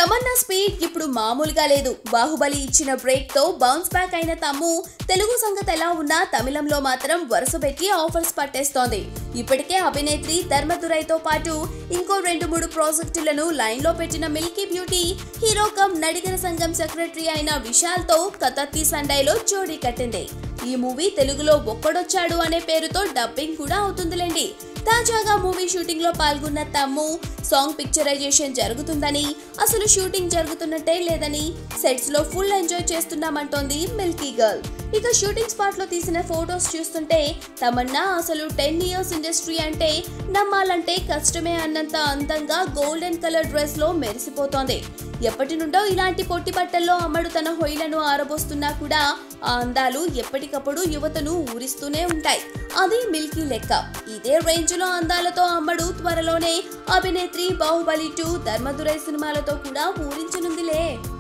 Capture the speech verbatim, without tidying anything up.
Tamannaah speed ఇప్పుడు మామూలుగా లేదు. బాహుబలి ఇచ్చిన బ్రేక్ తో బౌన్స్ బ్యాక్ అయిన తమ్ము తెలుగు సంగతి ఎలా ఉన్నా తమిళంలో మాత్రం వరుస పెట్టి ఆఫర్స్ పట్టేస్తోంది. ఇప్పటికే అభినేత్రి ధర్మదురైతో పాటు ఇంకో రెండు మూడు ప్రాజెక్టులను లైన్ లో పెట్టిన milky beauty hero come Nadigar Sangam secretary అయిన విశాల్ తో కతర్తి సండేలో జోడీ కట్టింది. ఈ మూవీ తెలుగులో ఒక్కడొచ్చాడు అనే పేరుతో డబ్బింగ్ కూడా అవుతుందిలేండి. తాజాగా మూవీ షూటింగ్ లో పాల్గొన్న తమ్ము సాంగ్ పిక్చరైజేషన్ జరుగుతుందని, అసలు షూటింగ్ జరుగుతున్నట్టే లేదని, సెట్స్ లో ఫుల్ ఎంజాయ్ చేస్తున్నామంటోంది మిల్కీ గర్ల్. ఇక షూటింగ్ స్పాట్ లో తీసిన ఫోటోస్ చూస్తుంటే తమన్నా అసలు టెన్ ఇయర్స్ ఇండస్ట్రీ అంటే నమ్మాలంటే కష్టమే అన్నంత అందంగా గోల్డెన్ కలర్ డ్రెస్ లో మెరిసిపోతోంది. ఎప్పటి నుండో ఇలాంటి పొట్టి బట్టల్లో అమ్మడు తన హొయిలను ఆరబోస్తున్నా కూడా ఆ అందాలు ఎప్పటికప్పుడు యువతను ఊరిస్తూనే ఉంటాయి. అది మిల్కీ లెక్క. ఇదే రేంజ్ లో అందాలతో అమ్మడు త్వరలోనే అభినేత్రి బాహుబలి టూ ధర్మదురై సినిమాలతో కూడా ఊరించనుందిలే.